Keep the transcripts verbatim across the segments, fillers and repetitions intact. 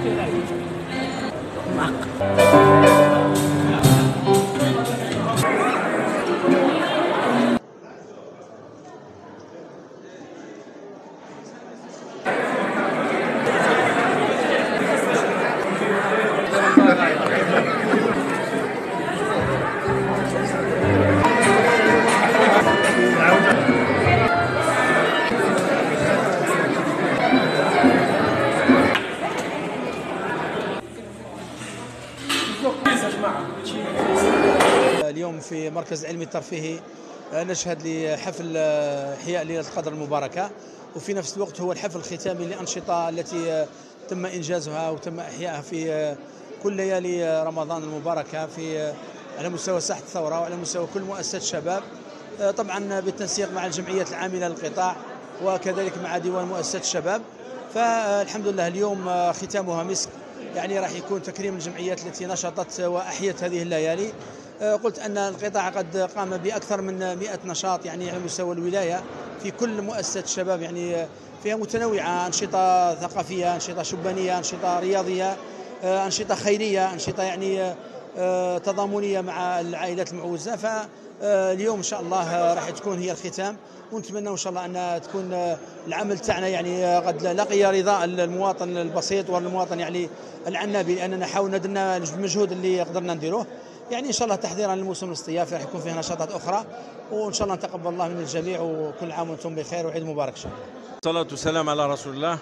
اليوم في مركز علمي الترفيهي نشهد لحفل إحياء ليلة القدر المباركة، وفي نفس الوقت هو الحفل الختامي للأنشطة التي تم إنجازها وتم إحيائها في كل ليالي رمضان المباركة في على مستوى ساحة الثورة وعلى مستوى كل مؤسسات الشباب، طبعا بالتنسيق مع الجمعيات العاملة للقطاع وكذلك مع ديوان مؤسسات الشباب. فالحمد لله اليوم ختامها مسك، يعني راح يكون تكريم الجمعيات التي نشطت وأحيت هذه الليالي. قلت أن القطاع قد قام بأكثر من مئة نشاط يعني على مستوى الولاية في كل مؤسسات الشباب، يعني فيها متنوعة، أنشطة ثقافية، أنشطة شبانية، أنشطة رياضية، أنشطة خيرية، أنشطة يعني تضامنية مع العائلات المعوزة. فاليوم إن شاء الله راح تكون هي الختام، ونتمنى إن شاء الله أن تكون العمل تاعنا يعني قد لقي رضاء المواطن البسيط والمواطن يعني العنابي، لأننا حاولنا درنا المجهود اللي قدرنا نديروه. يعني إن شاء الله تحضيرا للموسم الاصطيافي راح يكون فيه نشاطات أخرى، وإن شاء الله نتقبل الله من الجميع، وكل عام وأنتم بخير وعيد مبارك إن شاء الله. الصلاة والسلام على رسول الله.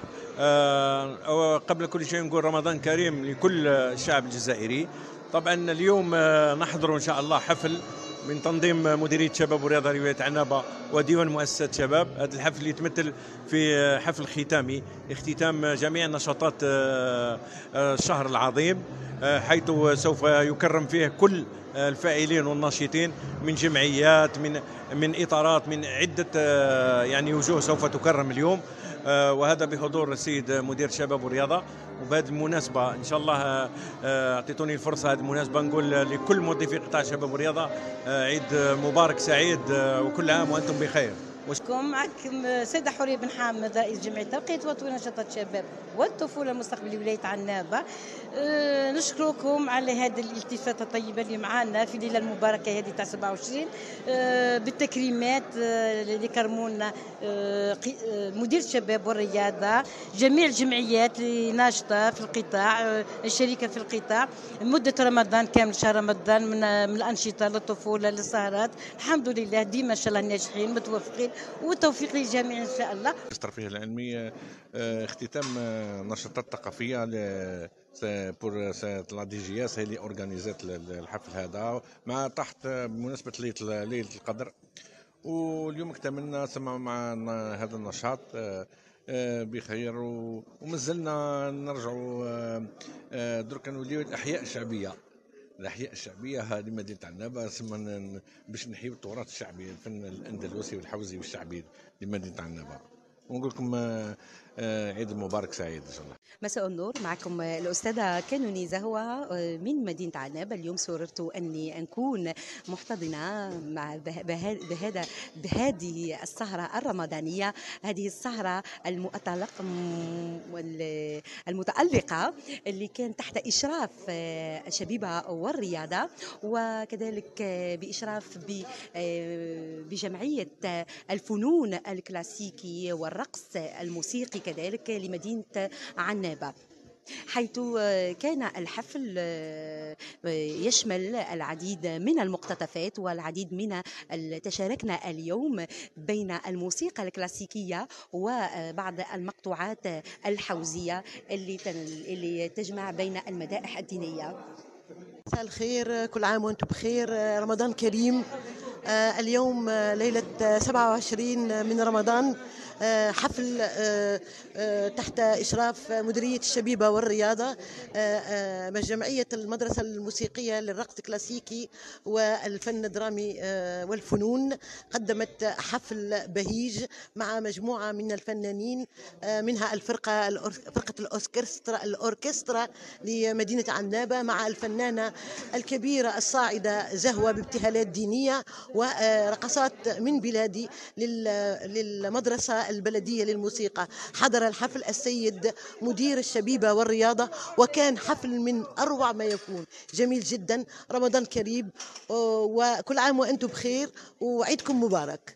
أه قبل كل شيء نقول رمضان كريم لكل الشعب الجزائري. طبعا اليوم نحضر إن شاء الله حفل من تنظيم مديرية شباب ورياضة ولاية عنابة وديوان مؤسسات شباب. هذا الحفل يتمثل في حفل ختامي اختتام جميع نشاطات الشهر العظيم، حيث سوف يكرم فيه كل الفاعلين والناشطين من جمعيات، من من اطارات، من عده يعني وجوه سوف تكرم اليوم، وهذا بحضور السيد مدير الشباب والرياضه. وبهذه المناسبه ان شاء الله اعطيتوني الفرصه هذه المناسبه نقول لكل موظفي قطاع الشباب والرياضه عيد مبارك سعيد، وكل عام وانتم بخير. وشكم معكم سيدة حورية بن حامد رئيس جمعية ترقية وتطوير نشاطات الشباب والطفولة المستقبلية ولاية عنابة. أه نشكركم على هذه الالتفاتة الطيبة اللي معنا في الليلة المباركة هذه تاع سبعة وعشرين أه بالتكريمات أه اللي كرمونا أه مدير الشباب والرياضة، جميع الجمعيات اللي ناشطة في القطاع، أه الشركة في القطاع مدة رمضان كامل، شهر رمضان من, من الأنشطة للطفولة للسهرات. الحمد لله ديما إن شاء الله ناجحين متوفقين، والتوفيق للجميع ان شاء الله. الترفيه العلمي اختتام نشاطات ثقافيه بور لا دي جي اس هي اللي اورغانيزات الحفل هذا مع تحت بمناسبه ليله ليله القدر، واليوم اكتملنا سمع مع هذا النشاط بخير، ومازلنا نرجعوا درك نوليو الاحياء الشعبيه. الاحياء الشعبيه هذه مدينه عنابه سما باش نحيوا التراث الشعبي، الفن الاندلسي والحوزي والشعبي لمدينه عنابه. ونقول لكم عيد مبارك سعيد ان شاء الله. مساء النور، معكم الأستاذة كانوني زهوة من مدينة عنابة. اليوم سررت أني أكون محتضنة مع بهذا بهذه السهرة الرمضانية، هذه السهرة المؤتلق المتألقة اللي كان تحت إشراف الشبيبة والرياضة، وكذلك بإشراف بجمعية الفنون الكلاسيكي والرقص الموسيقي كذلك لمدينة عنابة، حيث كان الحفل يشمل العديد من المقتطفات والعديد من تشاركنا اليوم بين الموسيقى الكلاسيكية وبعض المقطوعات الحوزية اللي اللي تجمع بين المدائح الدينية. مساء الخير، كل عام وانتم بخير، رمضان كريم. اليوم ليلة سبعة وعشرين من رمضان، حفل تحت إشراف مديرية الشبيبة والرياضة مع جمعية المدرسة الموسيقية للرقص الكلاسيكي والفن الدرامي والفنون. قدمت حفل بهيج مع مجموعة من الفنانين، منها الفرقة فرقة الأوركسترا الأوركسترا لمدينة عنابة مع الفنانة الكبيرة الصاعدة زهوة بابتهالات دينية ورقصات من بلادي للمدرسة الإذاعة البلدية للموسيقى. حضر الحفل السيد مدير الشبيبة والرياضة، وكان حفل من أروع ما يكون، جميل جدا. رمضان كريم وكل عام وأنتم بخير وعيدكم مبارك.